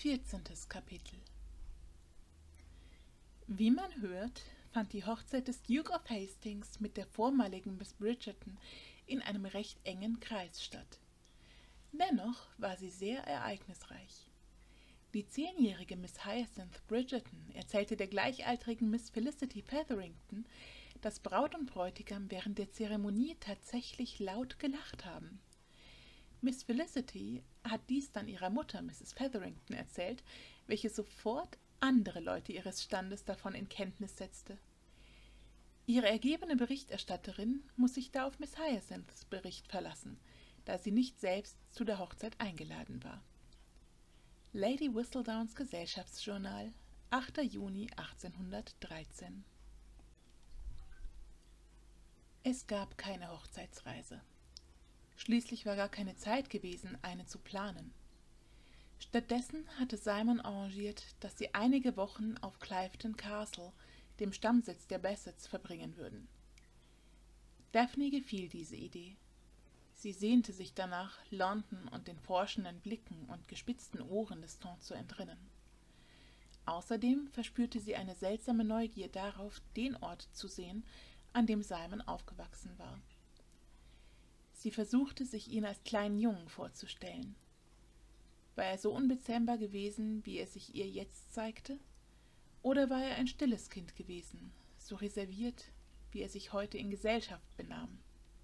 14. Kapitel. Wie man hört, fand die Hochzeit des Duke of Hastings mit der vormaligen Miss Bridgerton in einem recht engen Kreis statt. Dennoch war sie sehr ereignisreich. Die 10-jährige Miss Hyacinth Bridgerton erzählte der gleichaltrigen Miss Felicity Featherington, dass Braut und Bräutigam während der Zeremonie tatsächlich laut gelacht haben. Miss Felicity hat dies dann ihrer Mutter, Mrs. Featherington, erzählt, welche sofort andere Leute ihres Standes davon in Kenntnis setzte. Ihre ergebene Berichterstatterin muss sich da auf Miss Hyacinths Bericht verlassen, da sie nicht selbst zu der Hochzeit eingeladen war. Lady Whistledowns Gesellschaftsjournal, 8. Juni 1813. Es gab keine Hochzeitsreise. Schließlich war gar keine Zeit gewesen, eine zu planen. Stattdessen hatte Simon arrangiert, dass sie einige Wochen auf Clifton Castle, dem Stammsitz der Bassets, verbringen würden. Daphne gefiel diese Idee. Sie sehnte sich danach, London und den forschenden Blicken und gespitzten Ohren des Ton zu entrinnen. Außerdem verspürte sie eine seltsame Neugier darauf, den Ort zu sehen, an dem Simon aufgewachsen war. Sie versuchte, sich ihn als kleinen Jungen vorzustellen. War er so unbezähmbar gewesen, wie er sich ihr jetzt zeigte? Oder war er ein stilles Kind gewesen, so reserviert, wie er sich heute in Gesellschaft benahm?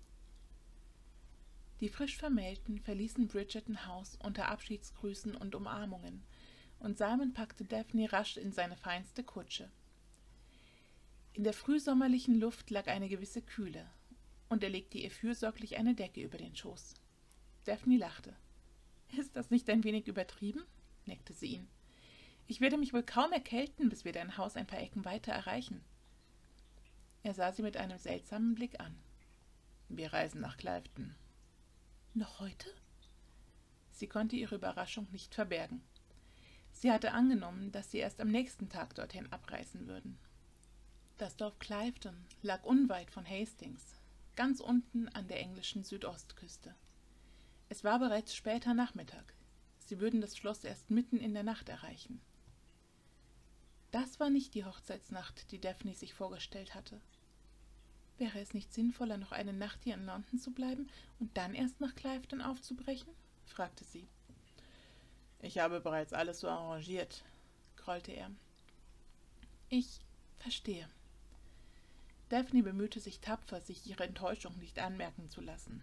Die frisch Vermählten verließen Bridgerton House unter Abschiedsgrüßen und Umarmungen, und Simon packte Daphne rasch in seine feinste Kutsche. In der frühsommerlichen Luft lag eine gewisse Kühle, und er legte ihr fürsorglich eine Decke über den Schoß. Daphne lachte. »Ist das nicht ein wenig übertrieben?« neckte sie ihn. »Ich werde mich wohl kaum erkälten, bis wir dein Haus ein paar Ecken weiter erreichen.« Er sah sie mit einem seltsamen Blick an. »Wir reisen nach Clifton.« »Noch heute?« Sie konnte ihre Überraschung nicht verbergen. Sie hatte angenommen, dass sie erst am nächsten Tag dorthin abreisen würden. Das Dorf Clifton lag unweit von Hastings, ganz unten an der englischen Südostküste. Es war bereits später Nachmittag. Sie würden das Schloss erst mitten in der Nacht erreichen. Das war nicht die Hochzeitsnacht, die Daphne sich vorgestellt hatte. Wäre es nicht sinnvoller, noch eine Nacht hier in London zu bleiben und dann erst nach Clifton aufzubrechen? Fragte sie. »Ich habe bereits alles so arrangiert«, grollte er. »Ich verstehe.« Daphne bemühte sich tapfer, sich ihre Enttäuschung nicht anmerken zu lassen.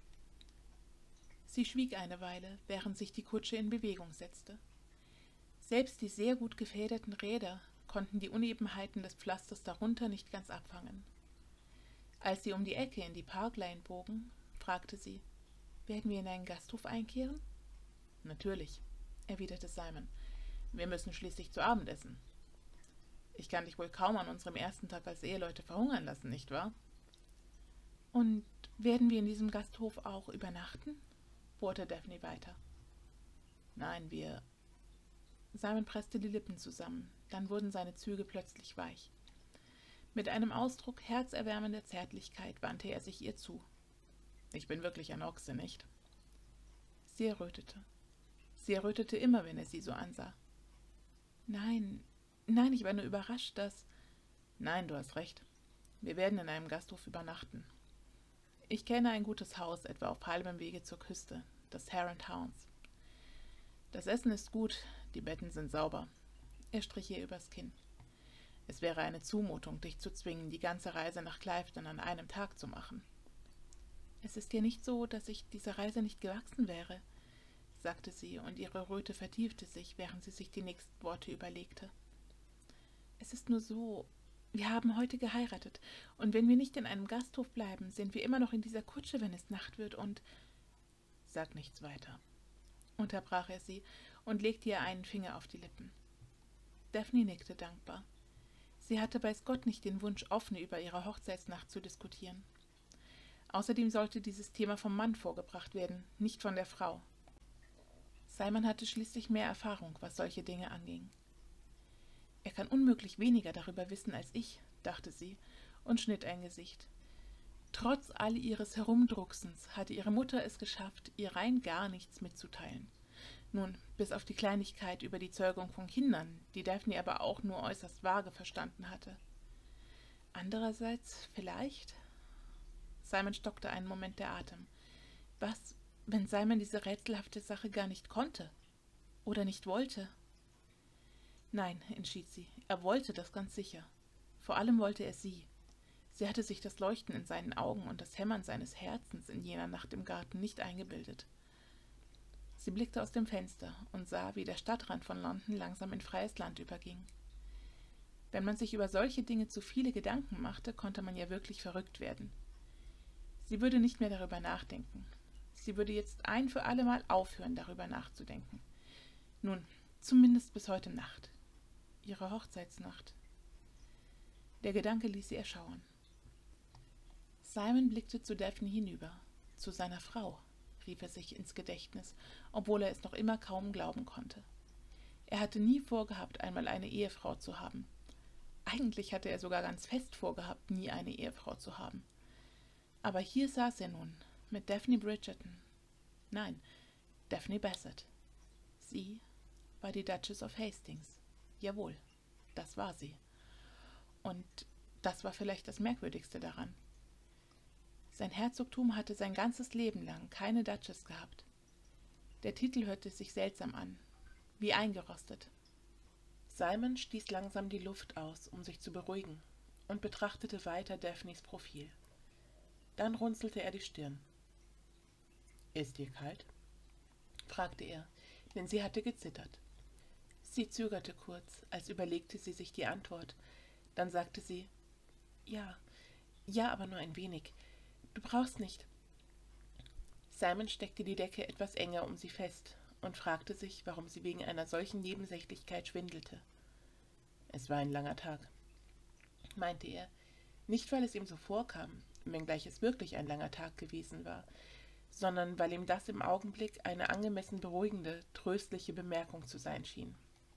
Sie schwieg eine Weile, während sich die Kutsche in Bewegung setzte. Selbst die sehr gut gefederten Räder konnten die Unebenheiten des Pflasters darunter nicht ganz abfangen. Als sie um die Ecke in die Park Lane bogen, fragte sie, »Werden wir in einen Gasthof einkehren?« »Natürlich«, erwiderte Simon. »Wir müssen schließlich zu Abend essen. Ich kann dich wohl kaum an unserem ersten Tag als Eheleute verhungern lassen, nicht wahr?« »Und werden wir in diesem Gasthof auch übernachten?« bohrte Daphne weiter. »Nein, wir...« Simon presste die Lippen zusammen, dann wurden seine Züge plötzlich weich. Mit einem Ausdruck herzerwärmender Zärtlichkeit wandte er sich ihr zu. »Ich bin wirklich ein Ochse, nicht?« Sie errötete. Sie errötete immer, wenn er sie so ansah. »Nein, ich war nur überrascht, dass...« »Nein, du hast recht. Wir werden in einem Gasthof übernachten. Ich kenne ein gutes Haus, etwa auf halbem Wege zur Küste, das Hare & Hounds. Das Essen ist gut, die Betten sind sauber.« Er strich ihr übers Kinn. »Es wäre eine Zumutung, dich zu zwingen, die ganze Reise nach Clifton an einem Tag zu machen.« »Es ist ja nicht so, dass ich dieser Reise nicht gewachsen wäre«, sagte sie, und ihre Röte vertiefte sich, während sie sich die nächsten Worte überlegte. »Es ist nur so, wir haben heute geheiratet, und wenn wir nicht in einem Gasthof bleiben, sind wir immer noch in dieser Kutsche, wenn es Nacht wird, und...« »Sag nichts weiter«, unterbrach er sie und legte ihr einen Finger auf die Lippen. Daphne nickte dankbar. Sie hatte weiß Gott nicht den Wunsch, offen über ihre Hochzeitsnacht zu diskutieren. Außerdem sollte dieses Thema vom Mann vorgebracht werden, nicht von der Frau. Simon hatte schließlich mehr Erfahrung, was solche Dinge anging. »Er kann unmöglich weniger darüber wissen als ich«, dachte sie und schnitt ein Gesicht. Trotz all ihres Herumdrucksens hatte ihre Mutter es geschafft, ihr rein gar nichts mitzuteilen. Nun, bis auf die Kleinigkeit über die Zeugung von Kindern, die Daphne aber auch nur äußerst vage verstanden hatte. Andererseits, vielleicht? Simon stockte einen Moment der Atem. Was, wenn Simon diese rätselhafte Sache gar nicht konnte? Oder nicht wollte? Nein, entschied sie, er wollte das ganz sicher. Vor allem wollte er sie. Sie hatte sich das Leuchten in seinen Augen und das Hämmern seines Herzens in jener Nacht im Garten nicht eingebildet. Sie blickte aus dem Fenster und sah, wie der Stadtrand von London langsam in freies Land überging. Wenn man sich über solche Dinge zu viele Gedanken machte, konnte man ja wirklich verrückt werden. Sie würde nicht mehr darüber nachdenken. Sie würde jetzt ein für alle Mal aufhören, darüber nachzudenken. Nun, zumindest bis heute Nacht. Ihre Hochzeitsnacht. Der Gedanke ließ sie erschauern. Simon blickte zu Daphne hinüber, zu seiner Frau, rief er sich ins Gedächtnis, obwohl er es noch immer kaum glauben konnte. Er hatte nie vorgehabt, einmal eine Ehefrau zu haben. Eigentlich hatte er sogar ganz fest vorgehabt, nie eine Ehefrau zu haben. Aber hier saß er nun, mit Daphne Bridgerton. Nein, Daphne Bassett. Sie war die Duchess of Hastings. Jawohl, das war sie. Und das war vielleicht das Merkwürdigste daran. Sein Herzogtum hatte sein ganzes Leben lang keine Duchess gehabt. Der Titel hörte sich seltsam an, wie eingerostet. Simon stieß langsam die Luft aus, um sich zu beruhigen, und betrachtete weiter Daphnes Profil. Dann runzelte er die Stirn. »Ist dir kalt?« fragte er, denn sie hatte gezittert. Sie zögerte kurz, als überlegte sie sich die Antwort. Dann sagte sie, ja, aber nur ein wenig. Du brauchst nicht.« Simon steckte die Decke etwas enger um sie fest und fragte sich, warum sie wegen einer solchen Nebensächlichkeit schwindelte. Es war ein langer Tag, meinte er, nicht weil es ihm so vorkam, wenngleich es wirklich ein langer Tag gewesen war, sondern weil ihm das im Augenblick eine angemessen beruhigende, tröstliche Bemerkung zu sein schien.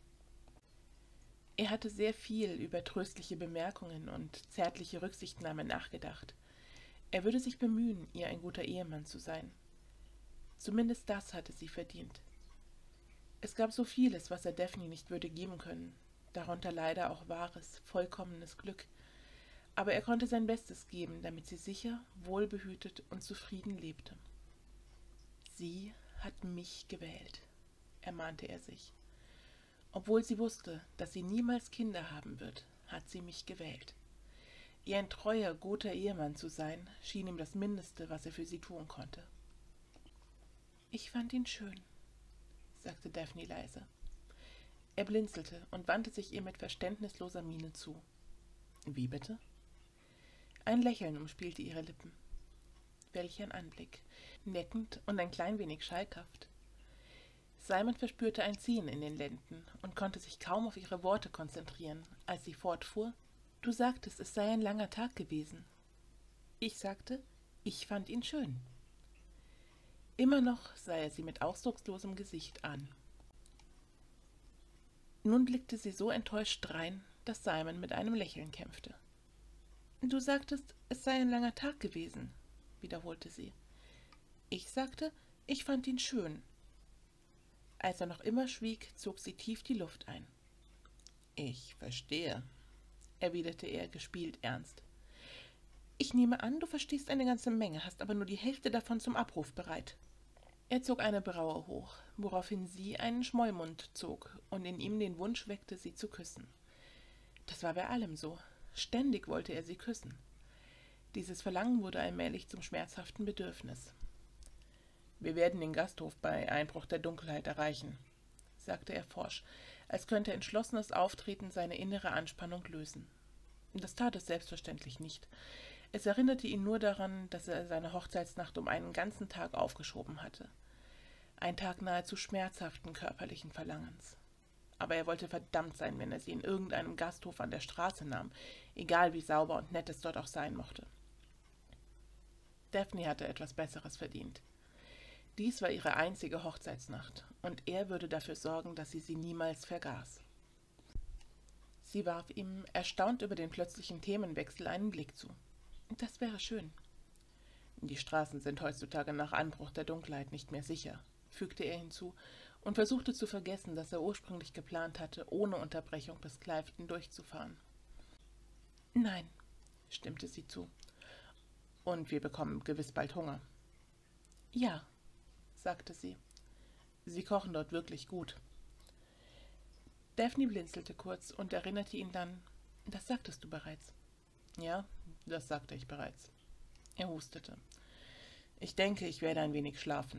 Er hatte sehr viel über tröstliche Bemerkungen und zärtliche Rücksichtnahme nachgedacht. Er würde sich bemühen, ihr ein guter Ehemann zu sein. Zumindest das hatte sie verdient. Es gab so vieles, was er Daphne nicht würde geben können, darunter leider auch wahres, vollkommenes Glück, aber er konnte sein Bestes geben, damit sie sicher, wohlbehütet und zufrieden lebte. »Sie hat mich gewählt«, ermahnte er sich. »Obwohl sie wusste, dass sie niemals Kinder haben wird, hat sie mich gewählt. Ihr ein treuer, guter Ehemann zu sein, schien ihm das Mindeste, was er für sie tun konnte.« »Ich fand ihn schön«, sagte Daphne leise. Er blinzelte und wandte sich ihr mit verständnisloser Miene zu. »Wie bitte?« Ein Lächeln umspielte ihre Lippen. Welch ein Anblick, neckend und ein klein wenig schalkhaft. Simon verspürte ein Ziehen in den Lenden und konnte sich kaum auf ihre Worte konzentrieren, als sie fortfuhr, »Du sagtest, es sei ein langer Tag gewesen.« »Ich sagte, ich fand ihn schön.« Immer noch sah er sie mit ausdruckslosem Gesicht an. Nun blickte sie so enttäuscht drein, dass Simon mit einem Lächeln kämpfte. »Du sagtest, es sei ein langer Tag gewesen«, wiederholte sie. »Ich sagte, ich fand ihn schön.« Als er noch immer schwieg, zog sie tief die Luft ein. »Ich verstehe«, erwiderte er gespielt ernst. »Ich nehme an, du verstehst eine ganze Menge, hast aber nur die Hälfte davon zum Abruf bereit.« Er zog eine Braue hoch, woraufhin sie einen Schmollmund zog und in ihm den Wunsch weckte, sie zu küssen. Das war bei allem so. Ständig wollte er sie küssen. Dieses Verlangen wurde allmählich zum schmerzhaften Bedürfnis. »Wir werden den Gasthof bei Einbruch der Dunkelheit erreichen«, sagte er forsch, als könnte entschlossenes Auftreten seine innere Anspannung lösen. Das tat es selbstverständlich nicht. Es erinnerte ihn nur daran, dass er seine Hochzeitsnacht um einen ganzen Tag aufgeschoben hatte. Ein Tag nahezu schmerzhaften körperlichen Verlangens. Aber er wollte verdammt sein, wenn er sie in irgendeinem Gasthof an der Straße nahm, egal wie sauber und nett es dort auch sein mochte. Daphne hatte etwas Besseres verdient. Dies war ihre einzige Hochzeitsnacht, und er würde dafür sorgen, dass sie niemals vergaß. Sie warf ihm, erstaunt über den plötzlichen Themenwechsel, einen Blick zu. »Das wäre schön.« »Die Straßen sind heutzutage nach Anbruch der Dunkelheit nicht mehr sicher«, fügte er hinzu und versuchte zu vergessen, dass er ursprünglich geplant hatte, ohne Unterbrechung bis Cliveden durchzufahren. »Nein«, stimmte sie zu. »Und wir bekommen gewiss bald Hunger.« »Ja«, sagte sie. »Sie kochen dort wirklich gut.« Daphne blinzelte kurz und erinnerte ihn dann, »Das sagtest du bereits.« »Ja, das sagte ich bereits.« Er hustete. »Ich denke, ich werde ein wenig schlafen.«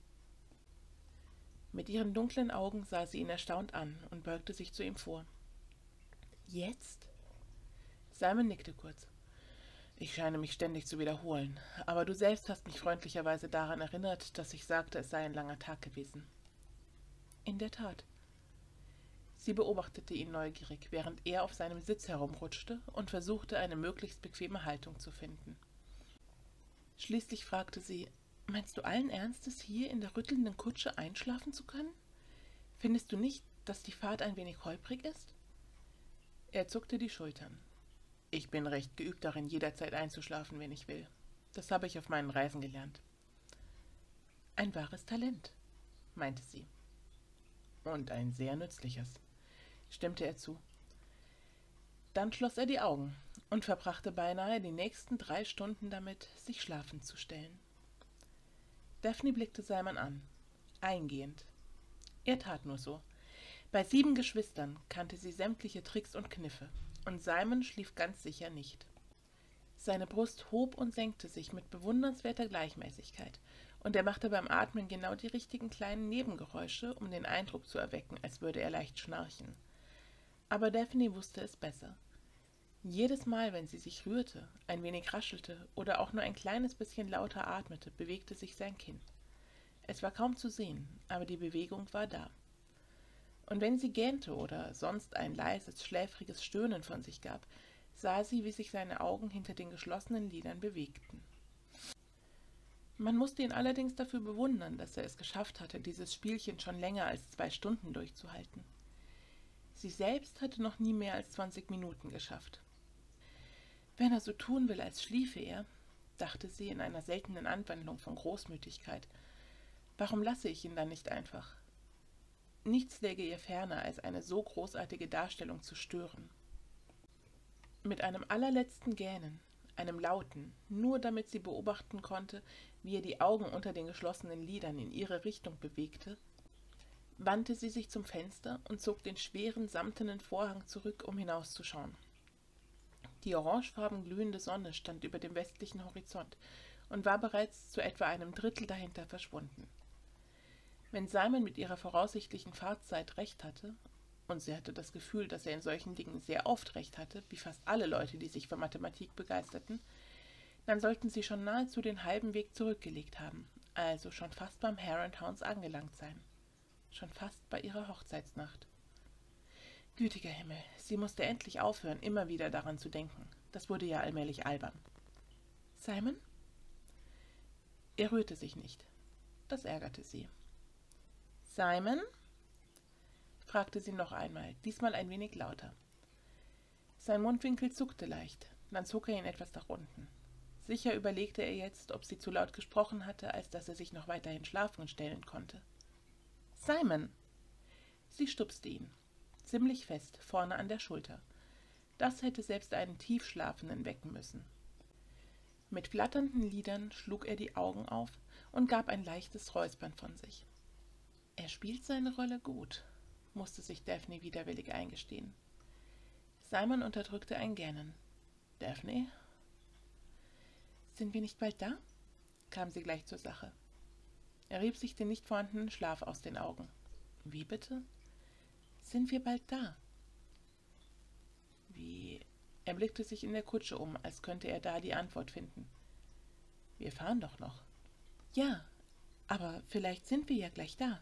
Mit ihren dunklen Augen sah sie ihn erstaunt an und beugte sich zu ihm vor. »Jetzt?« Simon nickte kurz. »Ich scheine mich ständig zu wiederholen, aber du selbst hast mich freundlicherweise daran erinnert, dass ich sagte, es sei ein langer Tag gewesen.« »In der Tat.« Sie beobachtete ihn neugierig, während er auf seinem Sitz herumrutschte und versuchte, eine möglichst bequeme Haltung zu finden. Schließlich fragte sie, »Meinst du allen Ernstes, hier in der rüttelnden Kutsche einschlafen zu können? Findest du nicht, dass die Fahrt ein wenig holprig ist?« Er zuckte die Schultern. »Ich bin recht geübt darin, jederzeit einzuschlafen, wenn ich will. Das habe ich auf meinen Reisen gelernt.« »Ein wahres Talent«, meinte sie. »Und ein sehr nützliches«, stimmte er zu. Dann schloss er die Augen und verbrachte beinahe die nächsten 3 Stunden damit, sich schlafend zu stellen. Daphne blickte Simon an, eingehend. Er tat nur so. Bei 7 Geschwistern kannte sie sämtliche Tricks und Kniffe, und Simon schlief ganz sicher nicht. Seine Brust hob und senkte sich mit bewundernswerter Gleichmäßigkeit, und er machte beim Atmen genau die richtigen kleinen Nebengeräusche, um den Eindruck zu erwecken, als würde er leicht schnarchen. Aber Daphne wusste es besser. Jedes Mal, wenn sie sich rührte, ein wenig raschelte oder auch nur ein kleines bisschen lauter atmete, bewegte sich sein Kinn. Es war kaum zu sehen, aber die Bewegung war da. Und wenn sie gähnte oder sonst ein leises, schläfriges Stöhnen von sich gab, sah sie, wie sich seine Augen hinter den geschlossenen Lidern bewegten. Man musste ihn allerdings dafür bewundern, dass er es geschafft hatte, dieses Spielchen schon länger als 2 Stunden durchzuhalten. Sie selbst hatte noch nie mehr als 20 Minuten geschafft. »Wenn er so tun will, als schliefe er«, dachte sie in einer seltenen Anwandlung von Großmütigkeit, »warum lasse ich ihn dann nicht einfach?« Nichts läge ihr ferner, als eine so großartige Darstellung zu stören. Mit einem allerletzten Gähnen, einem lauten, nur damit sie beobachten konnte, wie er die Augen unter den geschlossenen Lidern in ihre Richtung bewegte, wandte sie sich zum Fenster und zog den schweren, samtenen Vorhang zurück, um hinauszuschauen. Die orangefarben glühende Sonne stand über dem westlichen Horizont und war bereits zu etwa einem Drittel dahinter verschwunden. Wenn Simon mit ihrer voraussichtlichen Fahrtzeit recht hatte, und sie hatte das Gefühl, dass er in solchen Dingen sehr oft recht hatte, wie fast alle Leute, die sich für Mathematik begeisterten, dann sollten sie schon nahezu den halben Weg zurückgelegt haben, also schon fast beim Hare & Hounds angelangt sein. Schon fast bei ihrer Hochzeitsnacht. Gütiger Himmel, sie musste endlich aufhören, immer wieder daran zu denken. Das wurde ja allmählich albern. »Simon?« Er rührte sich nicht. Das ärgerte sie. »Simon?« fragte sie noch einmal, diesmal ein wenig lauter. Sein Mundwinkel zuckte leicht, dann zog er ihn etwas nach unten. Sicher überlegte er jetzt, ob sie zu laut gesprochen hatte, als dass er sich noch weiterhin schlafen stellen konnte. »Simon!« Sie stupste ihn, ziemlich fest, vorne an der Schulter. Das hätte selbst einen Tiefschlafenden wecken müssen. Mit flatternden Lidern schlug er die Augen auf und gab ein leichtes Räuspern von sich. »Er spielt seine Rolle gut«, musste sich Daphne widerwillig eingestehen. Simon unterdrückte ein Gähnen. »Daphne?« »Sind wir nicht bald da?« kam sie gleich zur Sache. Er rieb sich den nicht vorhandenen Schlaf aus den Augen. »Wie bitte?« »Sind wir bald da?« »Wie?« Er blickte sich in der Kutsche um, als könnte er da die Antwort finden. »Wir fahren doch noch.« »Ja, aber vielleicht sind wir ja gleich da.«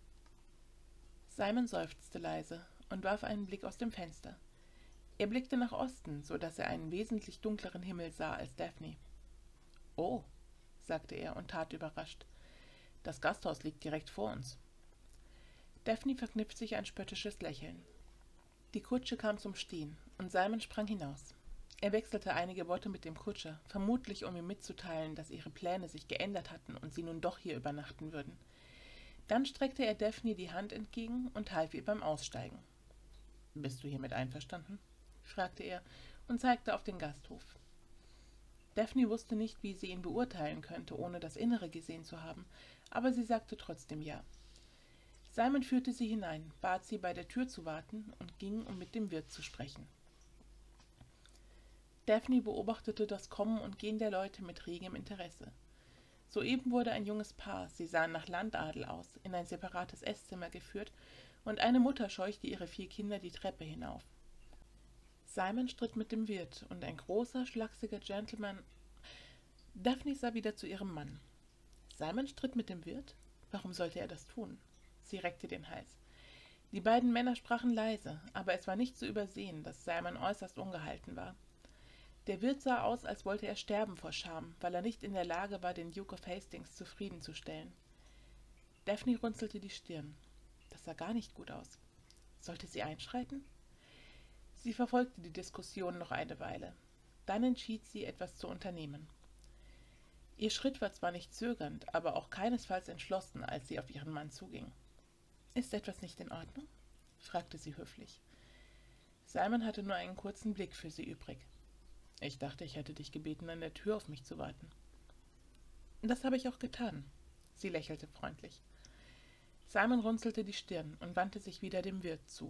Simon seufzte leise und warf einen Blick aus dem Fenster. Er blickte nach Osten, so dass er einen wesentlich dunkleren Himmel sah als Daphne. »Oh«, sagte er und tat überrascht. »Das Gasthaus liegt direkt vor uns.« Daphne verkniff sich ein spöttisches Lächeln. Die Kutsche kam zum Stehen, und Simon sprang hinaus. Er wechselte einige Worte mit dem Kutscher, vermutlich um ihm mitzuteilen, dass ihre Pläne sich geändert hatten und sie nun doch hier übernachten würden. Dann streckte er Daphne die Hand entgegen und half ihr beim Aussteigen. »Bist du hiermit einverstanden?« fragte er und zeigte auf den Gasthof. Daphne wusste nicht, wie sie ihn beurteilen könnte, ohne das Innere gesehen zu haben, aber sie sagte trotzdem ja. Simon führte sie hinein, bat sie, bei der Tür zu warten und ging, um mit dem Wirt zu sprechen. Daphne beobachtete das Kommen und Gehen der Leute mit regem Interesse. Soeben wurde ein junges Paar, sie sahen nach Landadel aus, in ein separates Esszimmer geführt, und eine Mutter scheuchte ihre 4 Kinder die Treppe hinauf. Simon stritt mit dem Wirt, und ein großer, schlachsiger Gentleman. Daphne sah wieder zu ihrem Mann. Simon stritt mit dem Wirt? Warum sollte er das tun? Sie reckte den Hals. Die beiden Männer sprachen leise, aber es war nicht zu übersehen, dass Simon äußerst ungehalten war. Der Wirt sah aus, als wollte er sterben vor Scham, weil er nicht in der Lage war, den Duke of Hastings zufriedenzustellen. Daphne runzelte die Stirn. Das sah gar nicht gut aus. Sollte sie einschreiten? Sie verfolgte die Diskussion noch eine Weile. Dann entschied sie, etwas zu unternehmen. Ihr Schritt war zwar nicht zögernd, aber auch keinesfalls entschlossen, als sie auf ihren Mann zuging. »Ist etwas nicht in Ordnung?« fragte sie höflich. Simon hatte nur einen kurzen Blick für sie übrig. »Ich dachte, ich hätte dich gebeten, an der Tür auf mich zu warten.« »Das habe ich auch getan.« Sie lächelte freundlich. Simon runzelte die Stirn und wandte sich wieder dem Wirt zu.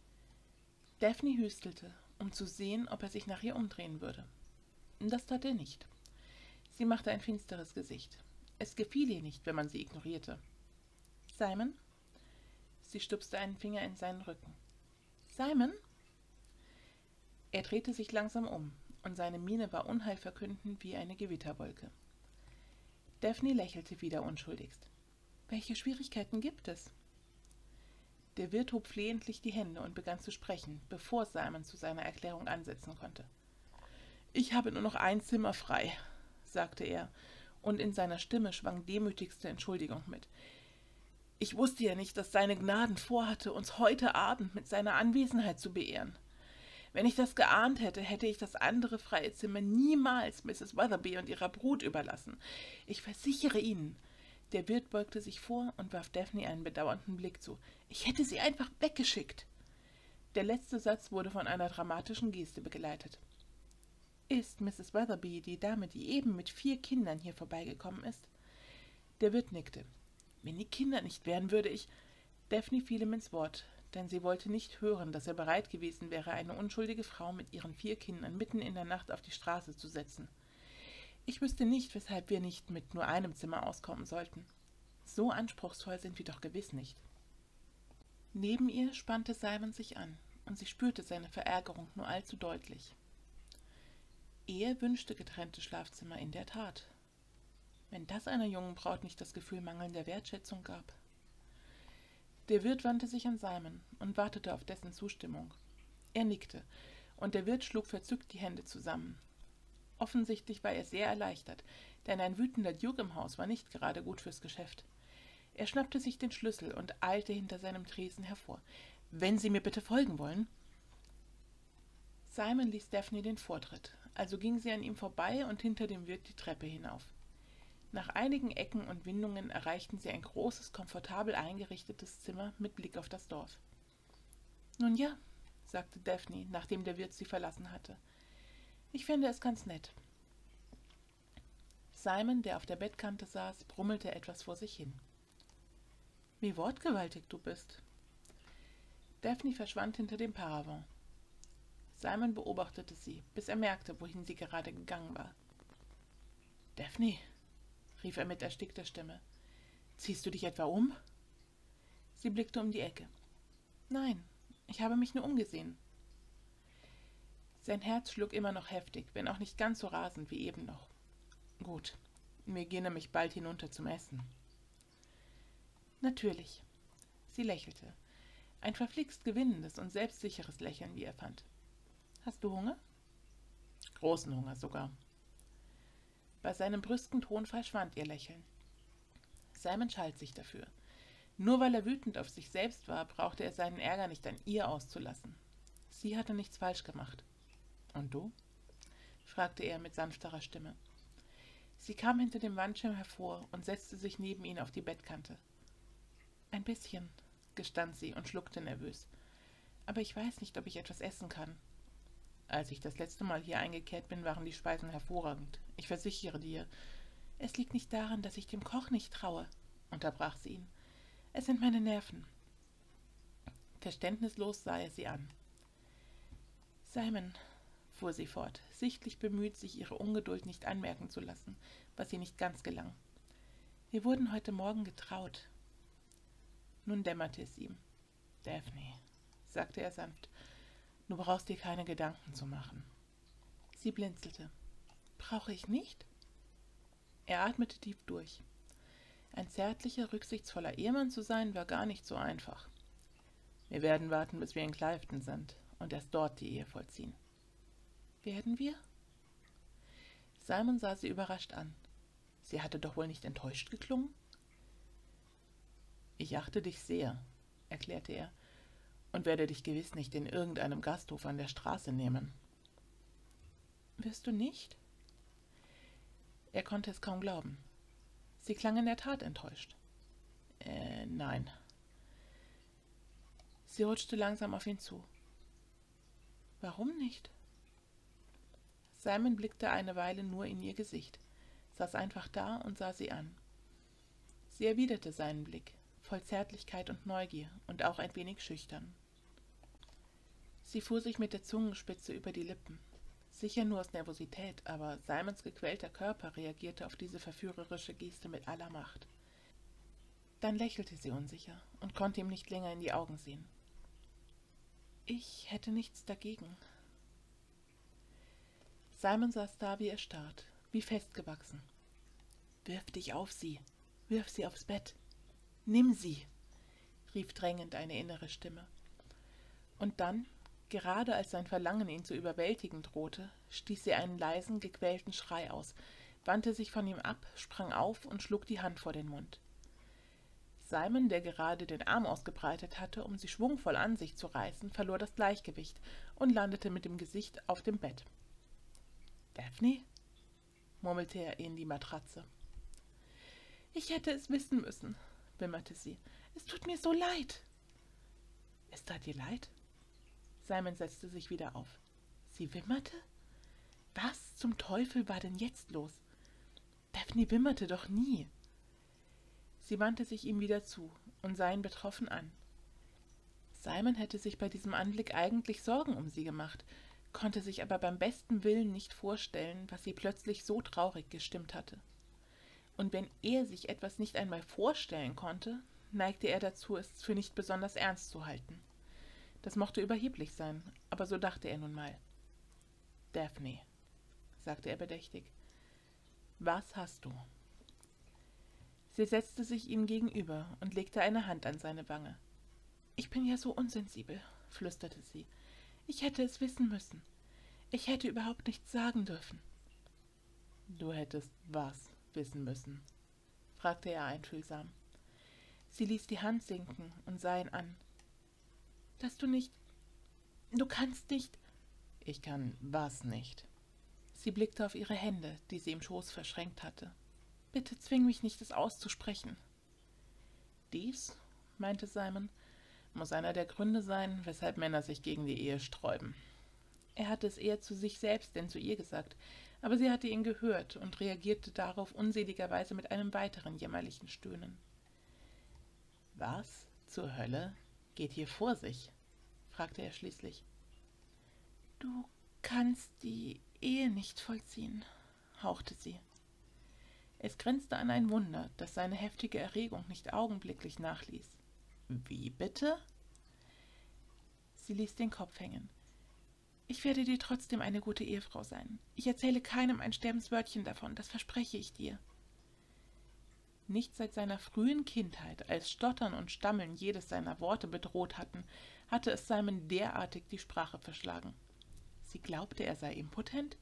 Daphne hüstelte, um zu sehen, ob er sich nach ihr umdrehen würde. Das tat er nicht. Sie machte ein finsteres Gesicht. Es gefiel ihr nicht, wenn man sie ignorierte. »Simon?« Sie stupste einen Finger in seinen Rücken. »Simon?« Er drehte sich langsam um, und seine Miene war unheilverkündend wie eine Gewitterwolke. Daphne lächelte wieder unschuldigst. »Welche Schwierigkeiten gibt es?« Der Wirt hob flehentlich die Hände und begann zu sprechen, bevor Simon zu seiner Erklärung ansetzen konnte. »Ich habe nur noch ein Zimmer frei«, sagte er, und in seiner Stimme schwang demütigste Entschuldigung mit. »Ich wusste ja nicht, dass seine Gnaden vorhatte, uns heute Abend mit seiner Anwesenheit zu beehren. Wenn ich das geahnt hätte, hätte ich das andere freie Zimmer niemals Mrs. Wetherby und ihrer Brut überlassen. Ich versichere Ihnen.« Der Wirt beugte sich vor und warf Daphne einen bedauernden Blick zu. »Ich hätte sie einfach weggeschickt.« Der letzte Satz wurde von einer dramatischen Geste begleitet. »Ist Mrs. Wetherby die Dame, die eben mit 4 Kindern hier vorbeigekommen ist?« Der Wirt nickte. »Wenn die Kinder nicht wären, würde ich...« Daphne fiel ihm ins Wort, denn sie wollte nicht hören, dass er bereit gewesen wäre, eine unschuldige Frau mit ihren 4 Kindern mitten in der Nacht auf die Straße zu setzen. »Ich wüsste nicht, weshalb wir nicht mit nur einem Zimmer auskommen sollten. So anspruchsvoll sind wir doch gewiss nicht.« Neben ihr spannte Simon sich an, und sie spürte seine Verärgerung nur allzu deutlich. Er wünschte getrennte Schlafzimmer in der Tat. Wenn das einer jungen Braut nicht das Gefühl mangelnder Wertschätzung gab. Der Wirt wandte sich an Simon und wartete auf dessen Zustimmung. Er nickte, und der Wirt schlug verzückt die Hände zusammen. Offensichtlich war er sehr erleichtert, denn ein wütender Duke im Haus war nicht gerade gut fürs Geschäft. Er schnappte sich den Schlüssel und eilte hinter seinem Tresen hervor. »Wenn Sie mir bitte folgen wollen!« Simon ließ Daphne den Vortritt, also ging sie an ihm vorbei und hinter dem Wirt die Treppe hinauf. Nach einigen Ecken und Windungen erreichten sie ein großes, komfortabel eingerichtetes Zimmer mit Blick auf das Dorf. »Nun ja«, sagte Daphne, nachdem der Wirt sie verlassen hatte. »Ich finde es ganz nett.« Simon, der auf der Bettkante saß, brummelte etwas vor sich hin. »Wie wortgewaltig du bist.« Daphne verschwand hinter dem Paravent. Simon beobachtete sie, bis er merkte, wohin sie gerade gegangen war. »Daphne«, rief er mit erstickter Stimme, »ziehst du dich etwa um?« Sie blickte um die Ecke. »Nein, ich habe mich nur umgesehen.« Sein Herz schlug immer noch heftig, wenn auch nicht ganz so rasend wie eben noch. »Gut, wir gehen nämlich bald hinunter zum Essen.« »Natürlich.« Sie lächelte. Ein verflixt gewinnendes und selbstsicheres Lächeln, wie er fand. »Hast du Hunger?« »Großen Hunger sogar.« Bei seinem brüsken Tonfall schwand ihr Lächeln. Simon schalt sich dafür. Nur weil er wütend auf sich selbst war, brauchte er seinen Ärger nicht an ihr auszulassen. Sie hatte nichts falsch gemacht. »Und du?« fragte er mit sanfterer Stimme. Sie kam hinter dem Wandschirm hervor und setzte sich neben ihn auf die Bettkante. Ein bisschen, gestand sie und schluckte nervös. Aber ich weiß nicht, ob ich etwas essen kann. Als ich das letzte Mal hier eingekehrt bin, waren die Speisen hervorragend. Ich versichere dir. Es liegt nicht daran, dass ich dem Koch nicht traue, unterbrach sie ihn. Es sind meine Nerven. Verständnislos sah er sie an. Simon, fuhr sie fort, sichtlich bemüht, sich ihre Ungeduld nicht anmerken zu lassen, was ihr nicht ganz gelang. Wir wurden heute Morgen getraut. Nun dämmerte es ihm. Daphne, sagte er sanft, du brauchst dir keine Gedanken zu machen. Sie blinzelte. Brauche ich nicht? Er atmete tief durch. Ein zärtlicher, rücksichtsvoller Ehemann zu sein, war gar nicht so einfach. Wir werden warten, bis wir in Cliveden sind und erst dort die Ehe vollziehen. Werden wir? Simon sah sie überrascht an. Sie hatte doch wohl nicht enttäuscht geklungen? Ich achte dich sehr, erklärte er, und werde dich gewiss nicht in irgendeinem Gasthof an der Straße nehmen. Wirst du nicht? Er konnte es kaum glauben. Sie klang in der Tat enttäuscht. Nein. Sie rutschte langsam auf ihn zu. Warum nicht? Simon blickte eine Weile nur in ihr Gesicht, saß einfach da und sah sie an. Sie erwiderte seinen Blick, voll Zärtlichkeit und Neugier und auch ein wenig schüchtern. Sie fuhr sich mit der Zungenspitze über die Lippen. Sicher nur aus Nervosität, aber Simons gequälter Körper reagierte auf diese verführerische Geste mit aller Macht. Dann lächelte sie unsicher und konnte ihm nicht länger in die Augen sehen. Ich hätte nichts dagegen. Simon saß da wie erstarrt, wie festgewachsen. »Wirf dich auf sie, wirf sie aufs Bett. Nimm sie«, rief drängend eine innere Stimme. Und dann, gerade als sein Verlangen ihn zu überwältigen drohte, stieß er einen leisen, gequälten Schrei aus, wandte sich von ihm ab, sprang auf und schlug die Hand vor den Mund. Simon, der gerade den Arm ausgebreitet hatte, um sie schwungvoll an sich zu reißen, verlor das Gleichgewicht und landete mit dem Gesicht auf dem Bett. »Daphne?« murmelte er in die Matratze. »Ich hätte es wissen müssen«, wimmerte sie. »Es tut mir so leid.« »Es tat dir leid?« Simon setzte sich wieder auf. Sie wimmerte? Was zum Teufel war denn jetzt los? Daphne wimmerte doch nie. Sie wandte sich ihm wieder zu und sah ihn betroffen an. Simon hätte sich bei diesem Anblick eigentlich Sorgen um sie gemacht, konnte sich aber beim besten Willen nicht vorstellen, was sie plötzlich so traurig gestimmt hatte. Und wenn er sich etwas nicht einmal vorstellen konnte, neigte er dazu, es für nicht besonders ernst zu halten. Das mochte überheblich sein, aber so dachte er nun mal. »Daphne«, sagte er bedächtig, »was hast du?« Sie setzte sich ihm gegenüber und legte eine Hand an seine Wange. »Ich bin ja so unsensibel«, flüsterte sie. »Ich hätte es wissen müssen. Ich hätte überhaupt nichts sagen dürfen.« »Du hättest was wissen müssen?« fragte er einfühlsam. Sie ließ die Hand sinken und sah ihn an. »Dass du nicht... Du kannst nicht...« »Ich kann was nicht?« Sie blickte auf ihre Hände, die sie im Schoß verschränkt hatte. »Bitte zwing mich nicht, es auszusprechen.« »Dies«, meinte Simon, »muss einer der Gründe sein, weshalb Männer sich gegen die Ehe sträuben.« Er hatte es eher zu sich selbst denn zu ihr gesagt, aber sie hatte ihn gehört und reagierte darauf unseligerweise mit einem weiteren jämmerlichen Stöhnen. »Was zur Hölle geht hier vor sich?« fragte er schließlich. »Du kannst die Ehe nicht vollziehen«, hauchte sie. Es grenzte an ein Wunder, dass seine heftige Erregung nicht augenblicklich nachließ. »Wie bitte?« Sie ließ den Kopf hängen. »Ich werde dir trotzdem eine gute Ehefrau sein. Ich erzähle keinem ein Sterbenswörtchen davon, das verspreche ich dir.« Nicht seit seiner frühen Kindheit, als Stottern und Stammeln jedes seiner Worte bedroht hatten, hatte es Simon derartig die Sprache verschlagen. Sie glaubte, er sei impotent?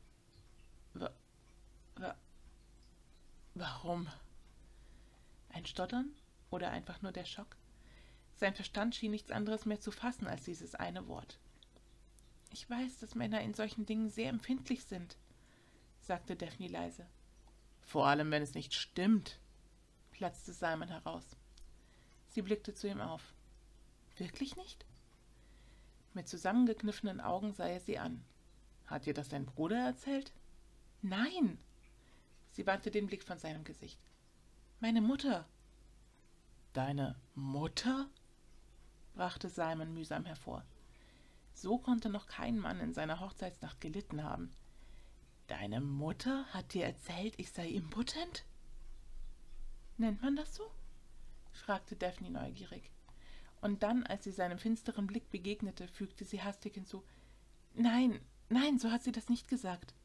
Warum? Ein Stottern oder einfach nur der Schock? Sein Verstand schien nichts anderes mehr zu fassen als dieses eine Wort. »Ich weiß, dass Männer in solchen Dingen sehr empfindlich sind«, sagte Daphne leise. »Vor allem, wenn es nicht stimmt«, platzte Simon heraus. Sie blickte zu ihm auf. »Wirklich nicht?« Mit zusammengekniffenen Augen sah er sie an. »Hat dir das dein Bruder erzählt?« »Nein!« Sie wandte den Blick von seinem Gesicht. »Meine Mutter.« »Deine Mutter?« brachte Simon mühsam hervor. So konnte noch kein Mann in seiner Hochzeitsnacht gelitten haben. »Deine Mutter hat dir erzählt, ich sei impotent?« »Nennt man das so?« fragte Daphne neugierig. Und dann, als sie seinem finsteren Blick begegnete, fügte sie hastig hinzu: »Nein, nein, so hat sie das nicht gesagt.«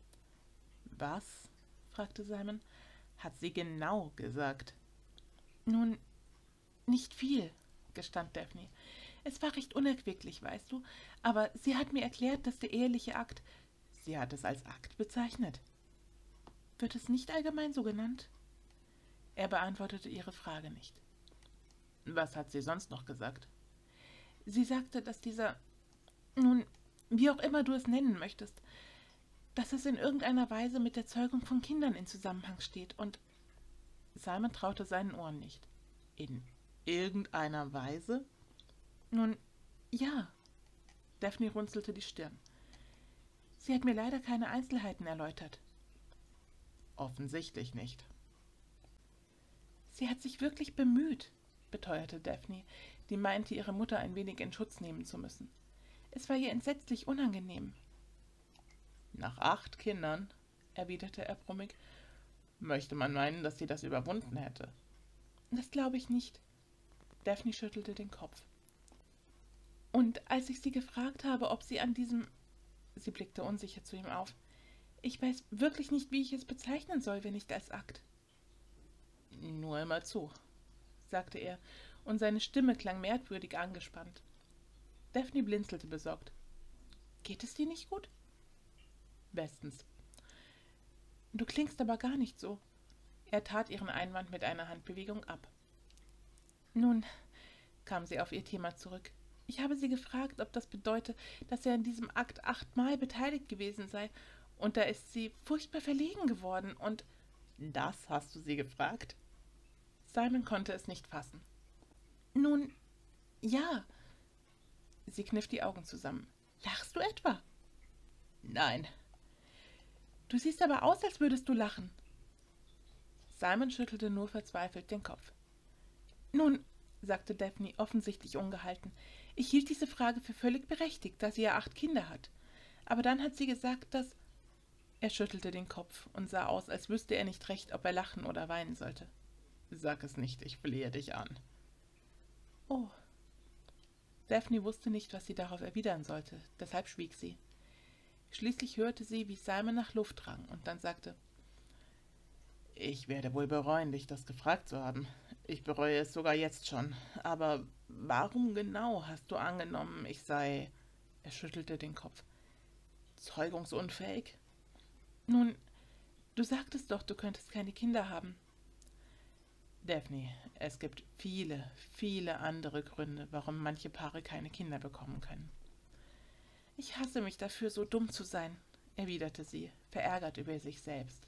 »Was?« fragte Simon. »Hat sie genau gesagt?« »Nun, nicht viel«, gestand Daphne. »Es war recht unerquicklich, weißt du, aber sie hat mir erklärt, dass der eheliche Akt, sie hat es als Akt bezeichnet.« »Wird es nicht allgemein so genannt?« Er beantwortete ihre Frage nicht. »Was hat sie sonst noch gesagt?« »Sie sagte, dass dieser, nun, wie auch immer du es nennen möchtest, dass es in irgendeiner Weise mit der Zeugung von Kindern in Zusammenhang steht und...« Simon traute seinen Ohren nicht. »In irgendeiner Weise?« »Nun, ja.« Daphne runzelte die Stirn. »Sie hat mir leider keine Einzelheiten erläutert.« »Offensichtlich nicht.« »Sie hat sich wirklich bemüht«, beteuerte Daphne, die meinte, ihre Mutter ein wenig in Schutz nehmen zu müssen. »Es war ihr entsetzlich unangenehm.« »Nach 8 Kindern«, erwiderte er brummig, »möchte man meinen, dass sie das überwunden hätte.« »Das glaube ich nicht.« Daphne schüttelte den Kopf. »Und als ich sie gefragt habe, ob sie an diesem...« Sie blickte unsicher zu ihm auf. »Ich weiß wirklich nicht, wie ich es bezeichnen soll, wenn nicht als Akt.« »Nur immer zu«, sagte er, und seine Stimme klang merkwürdig angespannt. Daphne blinzelte besorgt. »Geht es dir nicht gut?« »Bestens.« »Du klingst aber gar nicht so.« Er tat ihren Einwand mit einer Handbewegung ab. »Nun«, kam sie auf ihr Thema zurück, »ich habe sie gefragt, ob das bedeute, dass er an diesem Akt 8-mal beteiligt gewesen sei, und da ist sie furchtbar verlegen geworden, und...« »Das hast du sie gefragt?« Simon konnte es nicht fassen. »Nun, ja.« Sie kniff die Augen zusammen. »Lachst du etwa?« »Nein.« »Du siehst aber aus, als würdest du lachen.« Simon schüttelte nur verzweifelt den Kopf. »Nun«, sagte Daphne, offensichtlich ungehalten, »ich hielt diese Frage für völlig berechtigt, da sie ja 8 Kinder hat. Aber dann hat sie gesagt, dass...« Er schüttelte den Kopf und sah aus, als wüsste er nicht recht, ob er lachen oder weinen sollte. »Sag es nicht, ich flehe dich an.« »Oh.« Daphne wusste nicht, was sie darauf erwidern sollte, deshalb schwieg sie. Schließlich hörte sie, wie Simon nach Luft rang, und dann sagte: »Ich werde wohl bereuen, dich das gefragt zu haben. Ich bereue es sogar jetzt schon. Aber warum genau hast du angenommen, ich sei...« Er schüttelte den Kopf. »Zeugungsunfähig?« »Nun, du sagtest doch, du könntest keine Kinder haben.« »Daphne, es gibt viele, viele andere Gründe, warum manche Paare keine Kinder bekommen können.« »Ich hasse mich dafür, so dumm zu sein«, erwiderte sie, verärgert über sich selbst.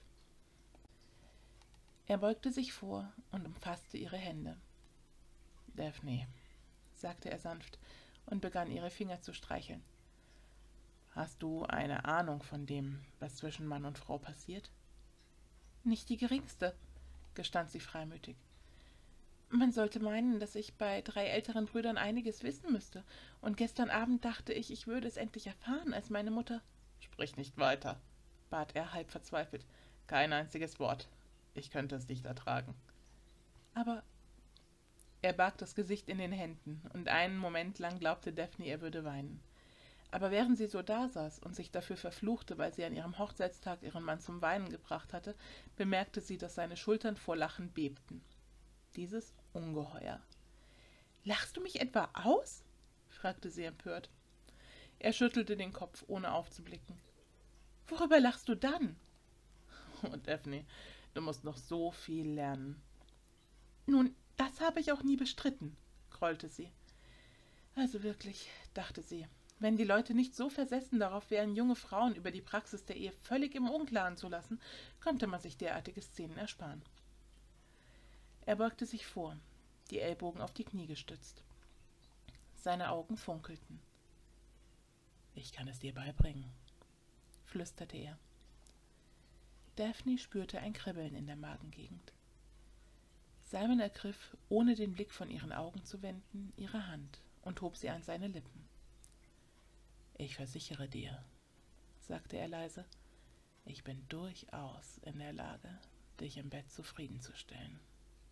Er beugte sich vor und umfasste ihre Hände. »Daphne«, sagte er sanft und begann, ihre Finger zu streicheln. »Hast du eine Ahnung von dem, was zwischen Mann und Frau passiert?« »Nicht die geringste«, gestand sie freimütig. »Man sollte meinen, dass ich bei 3 älteren Brüdern einiges wissen müsste, und gestern Abend dachte ich, ich würde es endlich erfahren, als meine Mutter...« »Sprich nicht weiter«, bat er halb verzweifelt. »Kein einziges Wort. Ich könnte es nicht ertragen.« »Aber...« Er barg das Gesicht in den Händen, und einen Moment lang glaubte Daphne, er würde weinen. Aber während sie so dasaß und sich dafür verfluchte, weil sie an ihrem Hochzeitstag ihren Mann zum Weinen gebracht hatte, bemerkte sie, dass seine Schultern vor Lachen bebten. Dieses Ungeheuer. »Lachst du mich etwa aus?« fragte sie empört. Er schüttelte den Kopf, ohne aufzublicken. »Worüber lachst du dann?« »Oh, Daphne, du musst noch so viel lernen.« »Nun, das habe ich auch nie bestritten«, grollte sie. Also wirklich, dachte sie, wenn die Leute nicht so versessen darauf wären, junge Frauen über die Praxis der Ehe völlig im Unklaren zu lassen, könnte man sich derartige Szenen ersparen. Er beugte sich vor. die Ellbogen auf die Knie gestützt. Seine Augen funkelten. »Ich kann es dir beibringen«, flüsterte er. Daphne spürte ein Kribbeln in der Magengegend. Simon ergriff, ohne den Blick von ihren Augen zu wenden, ihre Hand und hob sie an seine Lippen. »Ich versichere dir«, sagte er leise, »ich bin durchaus in der Lage, dich im Bett zufriedenzustellen.«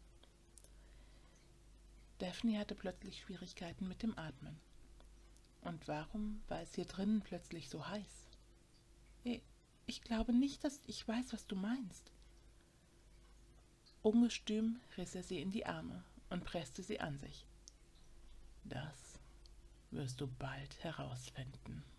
Daphne hatte plötzlich Schwierigkeiten mit dem Atmen. Und warum war es hier drinnen plötzlich so heiß? Ich glaube nicht, dass ich weiß, was du meinst. Ungestüm riss er sie in die Arme und presste sie an sich. »Das wirst du bald herausfinden.«